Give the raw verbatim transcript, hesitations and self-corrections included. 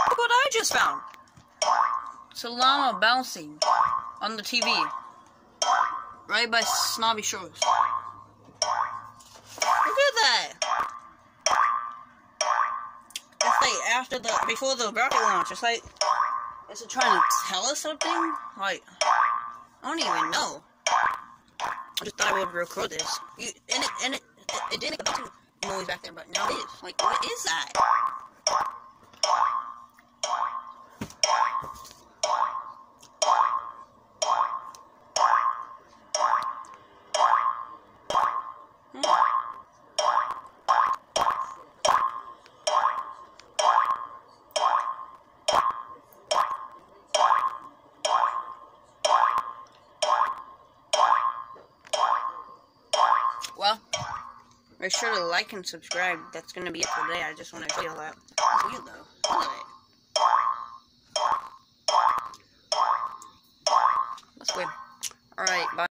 Look what I just found. It's a llama bouncing on the T V. Right by Snobby Shores. Look at that. It's like after the, before the rocket launch. It's like, is it trying to tell us something? Like, I don't even know. I just thought I would record this. You, and it, and it, it, it did make a bunch of noise back there, but now it is. Like, what is that? Well, make sure to like and subscribe. That's going to be it for today. I just want to show you all that. It's weird though. Look at it. That's weird. Alright, bye.